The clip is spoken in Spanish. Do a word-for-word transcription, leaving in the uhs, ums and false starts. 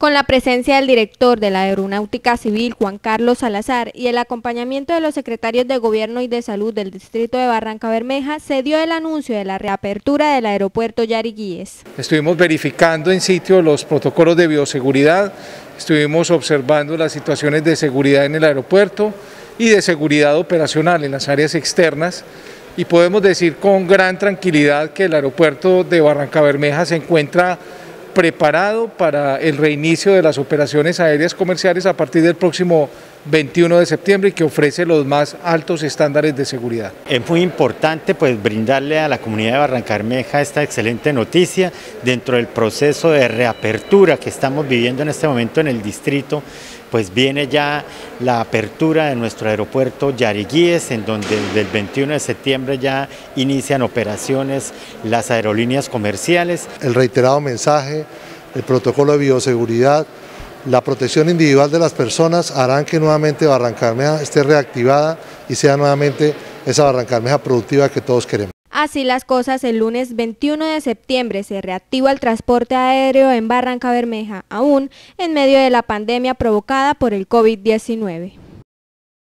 Con la presencia del director de la Aeronáutica Civil, Juan Carlos Salazar, y el acompañamiento de los secretarios de Gobierno y de Salud del distrito de Barrancabermeja, se dio el anuncio de la reapertura del aeropuerto Yariguíes. Estuvimos verificando en sitio los protocolos de bioseguridad, estuvimos observando las situaciones de seguridad en el aeropuerto y de seguridad operacional en las áreas externas, y podemos decir con gran tranquilidad que el aeropuerto de Barrancabermeja se encuentra preparado para el reinicio de las operaciones aéreas comerciales a partir del próximo veintiuno de septiembre y que ofrece los más altos estándares de seguridad. Es muy importante pues brindarle a la comunidad de Barrancabermeja esta excelente noticia dentro del proceso de reapertura que estamos viviendo en este momento en el distrito. Pues viene ya la apertura de nuestro aeropuerto Yariguíes, en donde desde el veintiuno de septiembre ya inician operaciones las aerolíneas comerciales. El reiterado mensaje, el protocolo de bioseguridad, la protección individual de las personas harán que nuevamente Barrancabermeja esté reactivada y sea nuevamente esa Barrancabermeja productiva que todos queremos. Así las cosas, el lunes veintiuno de septiembre se reactiva el transporte aéreo en Barrancabermeja, aún en medio de la pandemia provocada por el COVID diecinueve.